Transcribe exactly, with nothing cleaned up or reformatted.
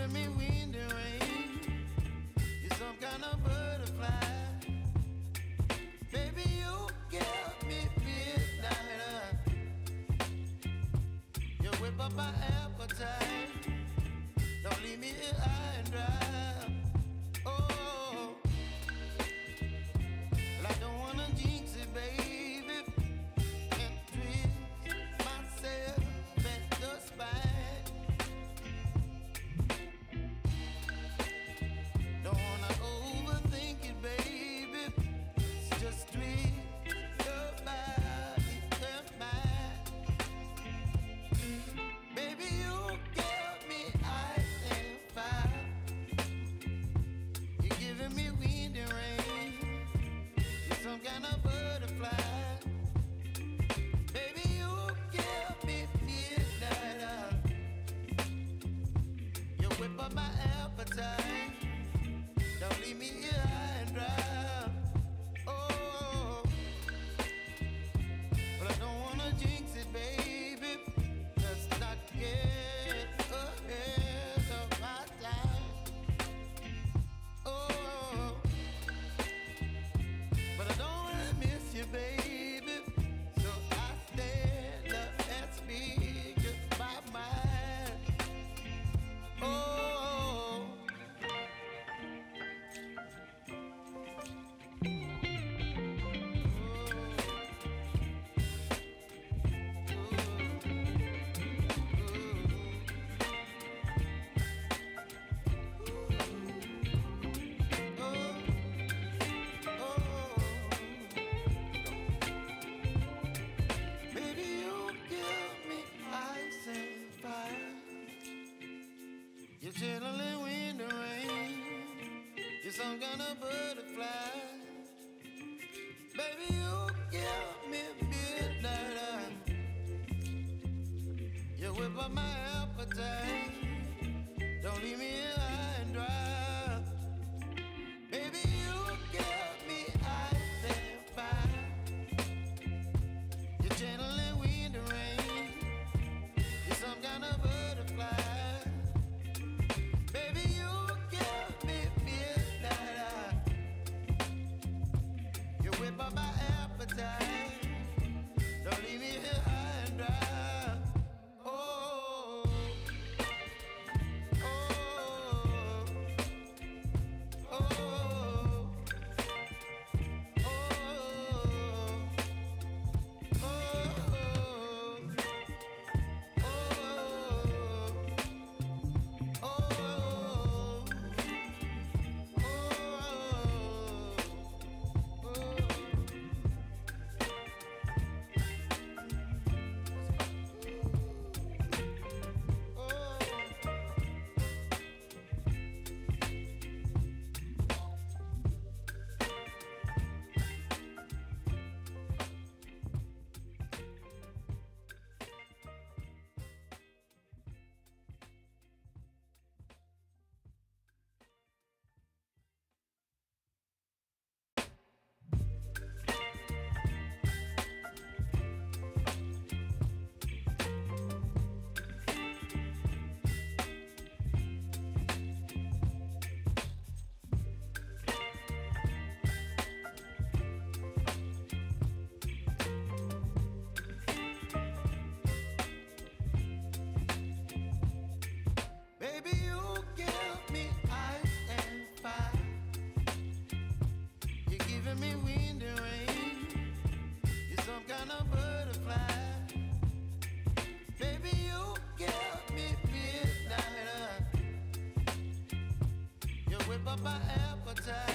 giving me wind and rain. You're some kind of butterfly. Baby, you give me midnight. You whip up my appetite. Don't leave me here high and dry. Oh, well, I don't wanna jinx it, baby, and twist myself at the spine. Don't wanna overthink it, baby. It's just twist your body and mine. Baby, you give me ice and fire. You're giving me wind and rain. You're some kind of butterfly. Baby, you give me midnight. You whip up my appetite. Don't leave me here high and dry. Oh, but I don't wanna jinx it, baby. Let's not get ahead of my time. Oh, but I don't wanna miss you, baby. So I stand up and speak my mind. Oh. Baby, you give me ice and fire. You're chilling wind and rain. You're some kind of butterfly. Baby, you give me midnight. You whip up my appetite. Don't leave me here high and dry. Baby, you give me ice and fire. You're channeling wind and rain. You're some kind of butterfly. Baby, you give me midnight. You whip up my appetite. Don't leave me here high and dry. Oh, oh, oh, oh, baby, you give me ice and fire. You're giving me wind and rain. You're some kind of butterfly. Baby, you give me midnight. You whip up my appetite.